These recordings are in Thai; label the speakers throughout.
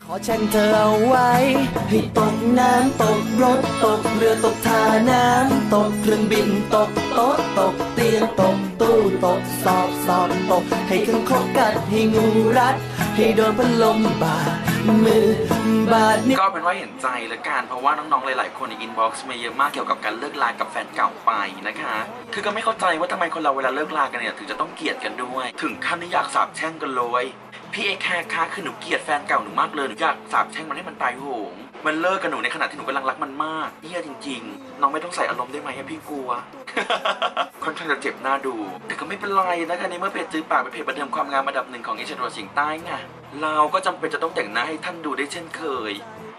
Speaker 1: ขอแช่งเธอเอาไว้ให้ตกน้ำตกรถตกเรือตกท่าน้ำตกเครื่องบินตกโต๊ะตกเตียงตกตู้ตกสอบตกให้คังคกกัดให้งูรัดให้โดนพัดลมบาดมือบาดนิ้วก็เป็นว่าเห็นใจละกันเพราะว่าน้องๆหลายๆคนในอินบ็อกซ์มาเยอะมากเกี่ยวกับการเลิกลากับแฟนเก่าไปนะคะคือก็ไม่เข้าใจว่าทำไมคนเราเวลาเลิกลากันเนี่ยถึงจะต้องเกลียดกันด้วยถึงขั้นที่อยากสาบแช่งกันเลยพี่เอแคร์ค่ะคือหนูเกลียดแฟนเก่าหนูมากเลยหนูอยากสาบแช่งมันให้มันตายโหงมันเลิกกับหนูในขณะที่หนูกำลังรักมันมากเหี้ยจริงๆน้องไม่ต้องใส่อารมณ์ได้ไหมพี่กลัว ค่อนข้างจะเจ็บหน้าดูแต่ก็ไม่เป็นไรนะคะในเมื่อเพจจื้อปากเป็นเพจบันเทิงความงามอันดับหนึ่งของเอเชียตะวันออกเฉียงใต้ไงเราก็จำเป็นจะต้องแต่งหน้าให้ท่านดูได้เช่นเคย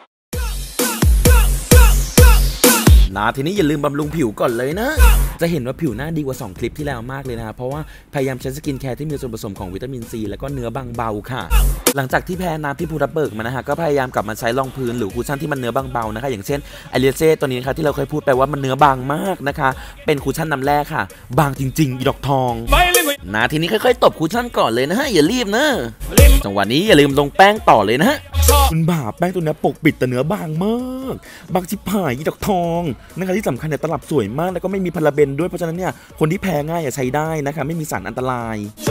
Speaker 1: ทีนี้อย่าลืมบำรุงผิวก่อนเลยนะจะเห็นว่าผิวหน้าดีกว่า2คลิปที่แล้วมากเลยนะครับเพราะว่าพยายามใช้สกินแคร์ที่มีส่วนผสมของวิตามินซีแล้วก็เนื้อบางเบาค่ะหลังจากที่แพ้น้ำที่ภูทับเบิกมานะฮะก็พยายามกลับมาใช้รองพื้นหรือคุชชั่นที่มันเนื้อบางเบานะคะอย่างเช่นไอเลียเซ่ตัวนี้นะคะที่เราเคยพูดไปว่ามันเนื้อบางมากนะคะเป็นคุชชั่นน้ำแร่ค่ะบางจริงๆอีดอกทองทีนี้ค่อยๆตบคุชชั่นก่อนเลยนะฮะอย่ารีบนะจังหวะนี้อย่าลืมลงแป้งต่อเลยนะฮะคุณบ่าแป้งตัวนี้ปกปิดแต่เนื้อบางมากบางชิบหายอีดอกทองนะคะที่สำคัญเนี่ยตลับสวยมากแล้วก็ไม่มีพาราเบนด้วยเพราะฉะนั้นเนี่ยคนที่แพ้ง่ายใช้ได้นะคะไม่มีสารอันตราย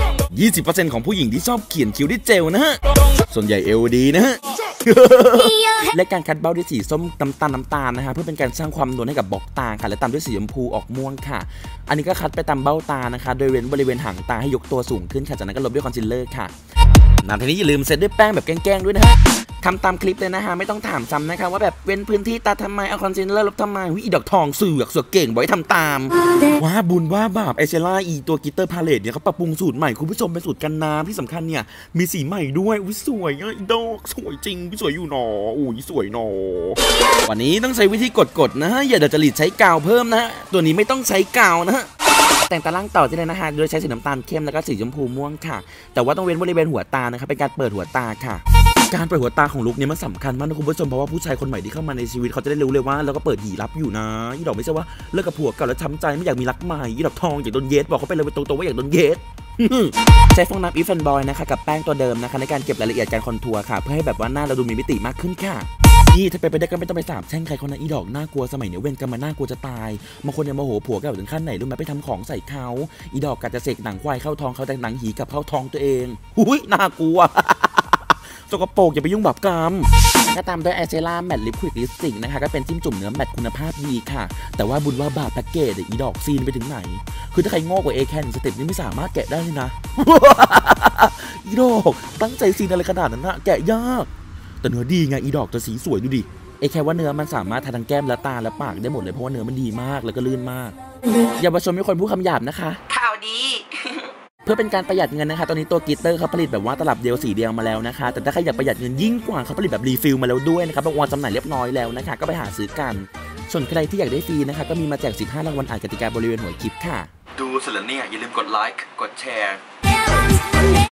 Speaker 1: 20% ของผู้หญิงที่ชอบเขียนคิ้วด้วยเจลนะฮะส่วนใหญ่เอวดีนะฮะ และการคัดเบ้าด้วยสีส้มน้ำตาลนะฮะเพื่อเป็นการสร้างความนวลให้กับบล็อกตาค่ะและตามด้วยสีชมพูออกม่วงค่ะอันนี้ก็คัดไปตามเบ้าตานะคะโดยเว้นบริเวณหางตาให้ยกตัวสูงขึ้นค่ะจากนั้นก็ลบด้วยคอนซีลเลอร์ค่ะทีนี้อย่าลืมเซตด้วยแป้งแบบแกล้งๆด้วยนะฮะทำตามคลิปเลยนะฮะไม่ต้องถามซ้ำนะคะว่าแบบเว้นพื้นที่ตาทำไมเอาคอนซีลเลอร์ลบทำไมอีดอกทองเสือกเก่งบอกให้ทำตามว่าบุญว่าบาปไอเชล่าตัวกิตเตอร์พาเลตเนี่ยเขาปรับปรุงสูตรใหม่คุณผู้ชมเป็นสูตรกันน้ำที่สำคัญเนี่ยมีสีใหม่ด้วยสวยอีดอกสวยจริงสวยอยู่หนอสวยหนอวันนี้ต้องใช้วิธีกดนะฮะอย่าเดี๋ยวจะหลีดใช้กาวเพิ่มนะฮะตัวนี้ไม่ต้องใช้กาวนะฮะแต่งตาล่างต่อที่เลยนะฮะโดยใช้สีน้ำตาลเข้มแล้วก็สีชมพูม่วงค่ะแต่ว่าต้องเว้นบริเวณหัวตานะครับเป็นการเปิดหัวตาค่ะการเปิดหัวตาของลุคนี้มันสำคัญมากนะคุณผู้ชมเพราะว่าผู้ชายคนใหม่ที่เข้ามาในชีวิตเขาจะได้รู้เลยว่าแล้วก็เปิดหีรับอยู่นะอีดอกไม่ใช่ว่าเลิกกับผัวเก่าแล้วช้ำใจไม่อยากมีรักใหม่อีดอกทองอยากโดนเยสบอกเขาไปเลยตรงๆว่าอยากโดนเยสใช้ฟองน้ำอีฟแอนบอยนะคะกับแป้งตัวเดิมนะคะในการเก็บรายละเอียดการคอนทัวร์ค่ะเพื่อให้แบบว่าหน้าเราดูมีมิติมากขึ้นค่ะนี่ถ้าเป็นไปได้ก็ไม่ต้องไปสาบแช่งใครคนนั้นอีดอกน่ากลัวสมัยเนี้ยเว้นกันมาน่ากลัวจะตายบางคนเนี่ยโมโหผัวกันถึงขั้นไหนรู้ไหมไปทำของใส่เขาอีดอกกัดจะเสกหนังควายเข้าท้องเขาแต่หนังหีกับเข้าท้องตัวเองน่ากลัวสกปรกอย่าไปยุ่งบาปกรรมก็ตามด้วยไอเซล่าแมตต์ลิปควิกลิปสติกนะคะก็เป็นจิ้มจุ่มเนื้อแมตต์คุณภาพดีค่ะแต่ว่าบุญว่าบาปแพ็กเกจอีดอกซีนไปถึงไหนคือถ้าใครโง่กว่าเอแคนสเต็ปนี้ไม่สามารถแกะได้เลยนะอีดอกตั้งใจซีนอะไรขนาดนั้นนะแกะยากแต่เนื้อดีไงอีดอกจะสีสวยดูดิเอแค่ว่าเนื้อมันสามารถทาทั้งแก้มและตาและปากได้หมดเลยเพราะว่าเนื้อมันดีมากแล้วก็ลื่นมากอย่ามาชมมีคนพูดคำหยาบนะคะข่าวดีเพื่อเป็นการประหยัดเงินนะคะตอนนี้ตัวกิตเตอร์เขาผลิตแบบว่าตลับเดียวสีเดียวมาแล้วนะคะแต่ถ้าใครอยากประหยัดเงินยิ่งกว่าเขาผลิตแบบรีฟิลมาแล้วด้วยนะครับวางจำหน่ายเรียบร้อยแล้วนะคะก็ไปหาซื้อกันส่วนใครที่อยากได้ฟรีนะคะก็มีมาแจก15รางวัลอ่านกติกาบริเวณหัวคลิปค่ะดูเสร็จแล้วเนี่ยอย่าลืมกดไลค์กดแชร์